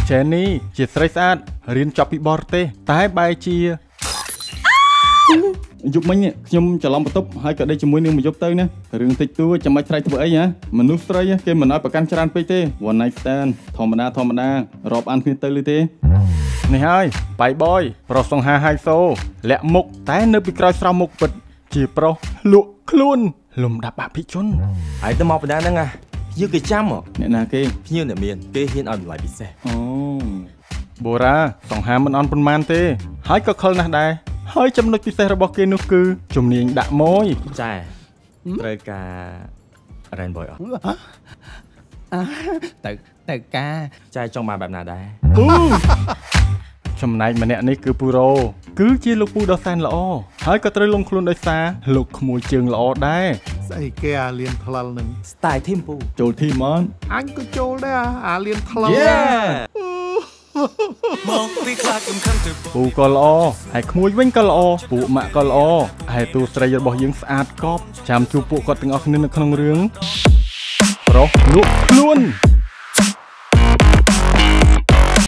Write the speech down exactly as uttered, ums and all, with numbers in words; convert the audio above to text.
เจนนี่ជាស្រីស្អាតរៀនចប់ពីបរទេសតែបែរជាយប់មិញខ្ញុំច្រឡំបន្ទប់ហើយក៏ដេកជាមួយនឹងមួយយប់ទៅណារឿងតិចតួចចាំបាច់ស្រែកធ្វើអីហ៎មនុស្សស្រីគេមិនឲ្យប្រកាន់ច្រើនពេកទេ one night stand ធម្មតាធម្មតារាប់អានគ្នាទៅឬទេនេះហើយបាយបយប្រុសសង្ហាហៃសូលាក់មុខតែនៅពីក្រោយស្រោមមុខពិតជាប្រុសលក់ខ្លួនលំដាប់អភិជនហើយទៅមកបណ្ដាហ្នឹងណាយើងគេចាំមកអ្នកណាគេភ្ញៀវអ្នកមានគេហ៊ានឲ្យតម្លៃពិសេសអូបូរ៉ាសង្ហាមិនអន់ប៉ុន្មានទេហើយក៏ខលណាស់ដែរហើយចំណុចពិសេសរបស់គេនោះគឺជំនាញដាក់ម៉ួយចាត្រូវការរ៉ែនបយអត់ទៅទៅការចាចង់បានបែបណាដែរអូចំណែកម្នាក់នេះគឺពូរ៉ូគឺជាលោកពូដ៏សែនល្អហើយក៏ត្រូវលងខ្លួនដោយសារលោកក្មួយជើងល្អដែរស្អីគេអាលៀនផ្លិលនឹង style ធីមពូចូលធីមអនអញក៏ចូលដែរអាលៀនផ្លិលពូក៏ល្អហើយក្មួយវិញក៏ល្អពួកម៉ាក់ក៏ល្អហើយតួស្រីរបស់យើងស្អាតកប់ចាំជួបពួកគាត់ទាំងអស់គ្នានៅក្នុងរឿងប្រុសលក់ខ្លួន